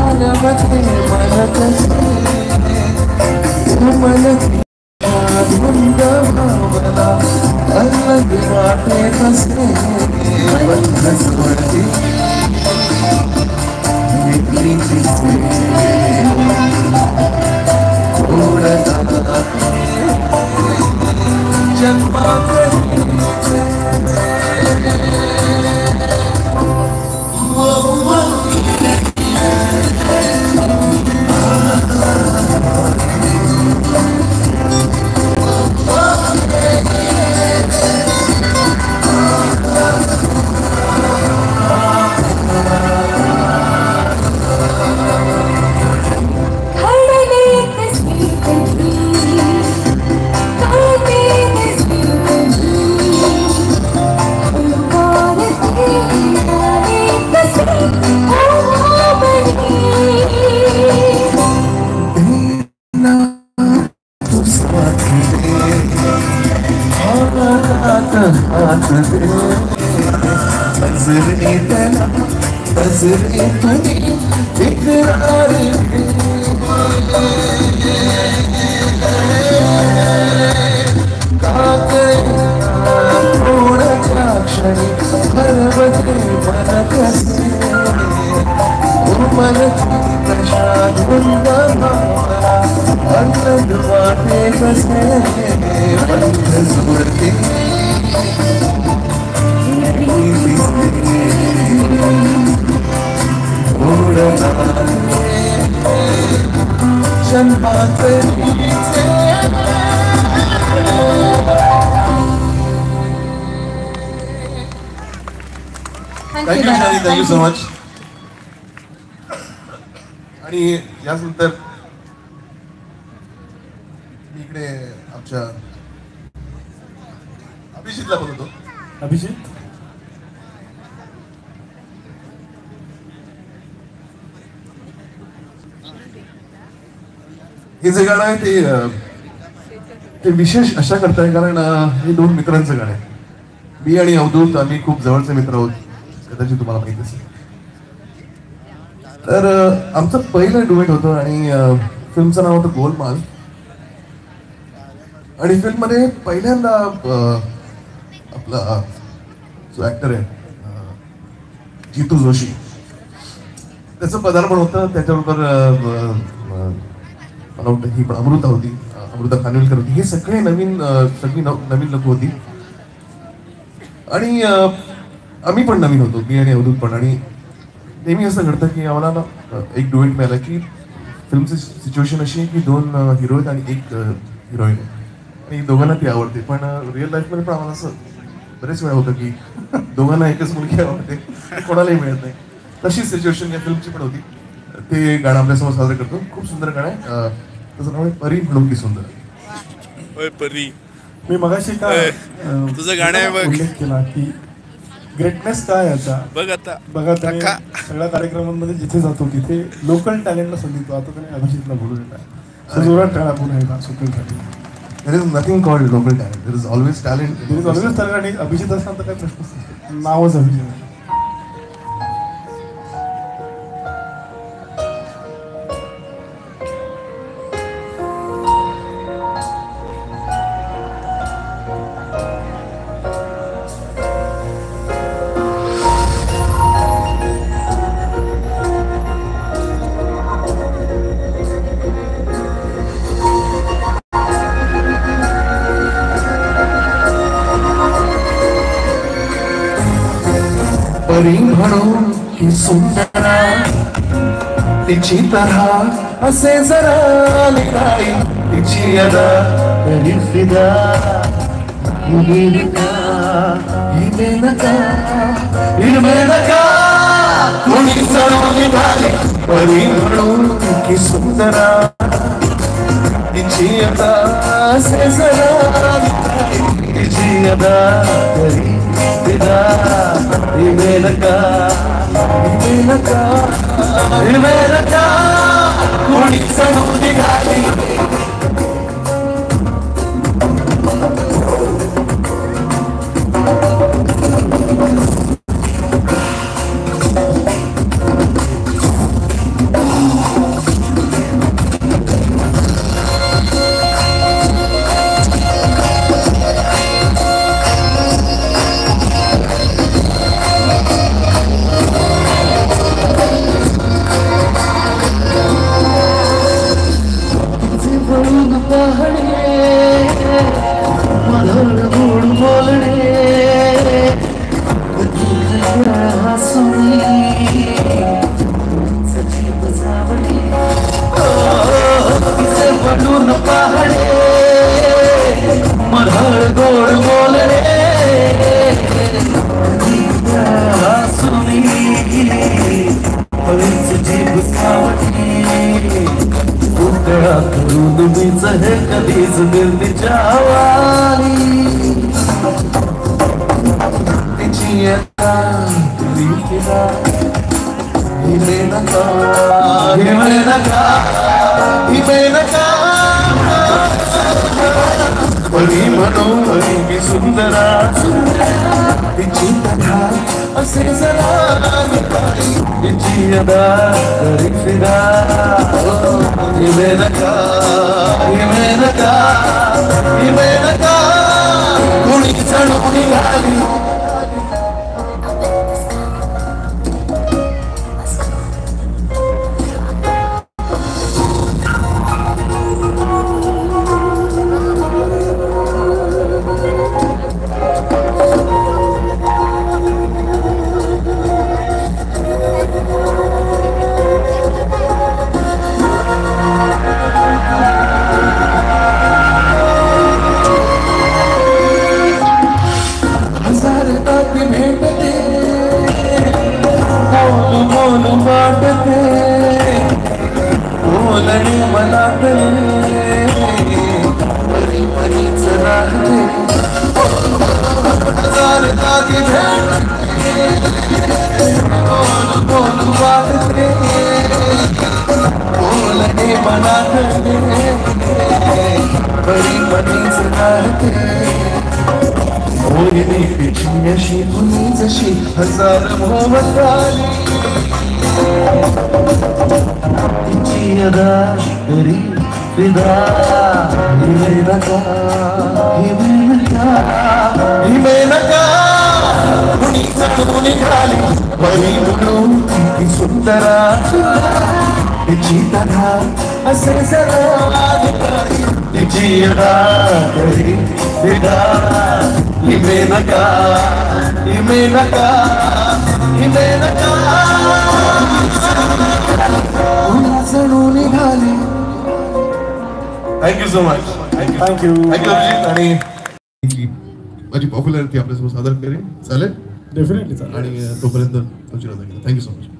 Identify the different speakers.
Speaker 1: आलमते मन कसे उमलती धुंद भावना अलग वाटे कसे बंधसवरती निकली किसे उड़ता जन्मा Thank you so much. आणि यानंतर मी इकडे आमच्या अभिजितला बोलतो. अभिजित हे जे गाणं आहे ते विशेष अशा करता आहे कारण हे दोन मित्रांचं गाणं आहे. मी आणि अवधूत आम्ही खूप जवळचे मित्र आहोत, कदाचित तुम्हाला माहित असेल. तर आमचं पहिलं डुएट होतं आणि फिल्मचं नाव होतं गोलमाल. आणि फिल्म मध्ये पहिल्यांदा आपला जो ऍक्टर आहे जितू जोशी त्याचं पदार्पण होतं. त्याच्याबरोबर मला वाटतं ही पण अमृता होती, अमृता खानविलकर होती. हे सगळी नवीन लोक होती आणि आम्ही पण नवीन होतो, मी आणि अवधूत पण. आणि नेहमी असं घडतं की आम्हाला ना एक डुएट मिळाला की फिल्मची सिच्युएशन अशी आहे की दोन हिरो आहेत आणि एक हिरोईन आहे आणि दोघांना ती आवडते. पण रिअल लाईफमध्ये पण आम्हाला असं बरेच वेळा होतं की दोघांना एकच मुलगी आवडते, कोणालाही मिळत नाही. तशीच सिच्युएशन या फिल्मची पण होती. ते गाणं आपल्यासमोर साजरं करतो. खूप सुंदर गाणं आहे. त्याचं नाव आहे परी म्हणून की सुंदर.
Speaker 2: परी
Speaker 3: मी मगाशी का
Speaker 2: तुझं गाणं
Speaker 3: उल्लेख केला की ग्रेटनेस काय याचा
Speaker 2: बघ आता
Speaker 3: बघा सगळ्या कार्यक्रमांमध्ये जिथे जातो तिथे लोकल टॅलेंटला संधी देतो. आता त्याने अभिजितला बोलून येतात जोरात टाळा पुन्हा एकदा सुखीसाठी.
Speaker 1: There is nothing called local talent. There is always talent.
Speaker 3: There is always talent. आणि अभिजित असणार तर काही प्रश्नच नाही, नावच अभिजित आहे.
Speaker 1: परी म्हणून की सुंदरा तिची तरह असे जरा निघाई तिची अदा तरी फिदा हिमे नका कोणी जणू निघाली. परी म्हणून की सुंदरा तिची अदा असे जरा निघाई तिची अदा तरी फिदा हिमे नका कोणी जणू निघाली.
Speaker 4: घुसावली पुतळा करून मीच हे कधीच दिल तिच्या वाली तिची आता तुझी फिरा हिमे नका हिमे नका हिमे नका परी म्हणून मी सुंदरा तिची कथा असे जरा तिची अदा तरी फिरा हिमे नका हिमे नका हिमे नका कुणी चढून निघाली भेटते बोल बोल वाटते बोलणे मनातले परी परीच राहते हजार तागे भेटते बोल बोल वाटते बोलणे मनातले परी परीच राहते मोहिनी पिठी अशी कुणी जशी हजार मोहब्बत आली तिची अदा तरी फिदा हिमे नका हिमे नका हिमे नका कुणी चढून निघाली परी म्हणून ती सुंदरा तिची तथा असे जरा तिची अदा तरी फिदा हिमे नका हिमे नका हिमे नका चढून निघाली.
Speaker 1: Thank you so much. Thank you
Speaker 3: thank you
Speaker 1: Abhijit. आणि माझी पॉप्युलॅरिटी आपल्यासमोर सादर करेन चालेल
Speaker 3: डेफिनेटली चालेल.
Speaker 1: आणि तोपर्यंत थँक्यू सो मच.